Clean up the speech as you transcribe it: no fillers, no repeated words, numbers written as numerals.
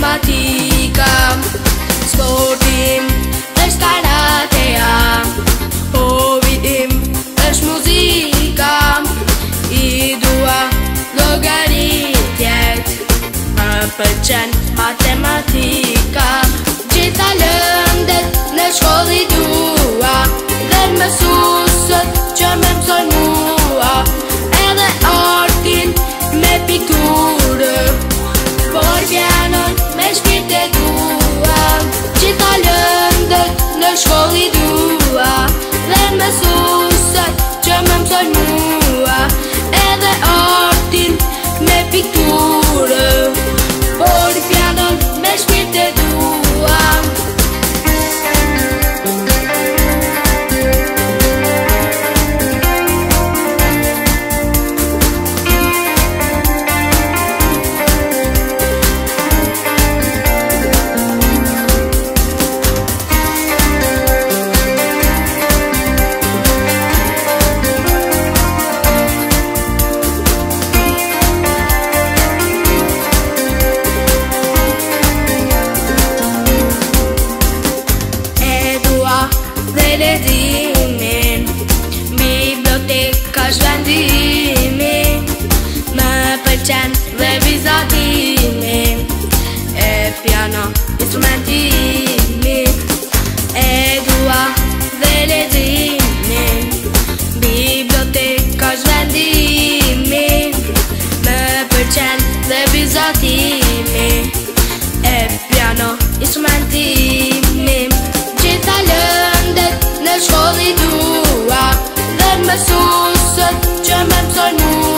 matematika. Sportim është karatea, hobi im është muzika. I dua llogaritjet, më pëlqen matematika. Gjitha lëndet në shkollë i dua, dhe mësuesët që më mësojnë mua, edhe artin me pikturë, por pianon me shpirt e dua. Gjitha lëndet në shkollë i dua, dhe mësuesët që më mësojnë mua, edhe artin me pikturë, por pianon me shpirt e dua. Dhe leximin, biblioteka është vendimi, më pëlqen dhe vizatimi, e piano instrumentimi. E dua dhe leximin, biblioteka është vendimi, më pëlqen dhe vizatimi, e piano instrumentimi. Gjitha lëndet në shkollë i dua, dhe mësuesët që më mësojnë mua.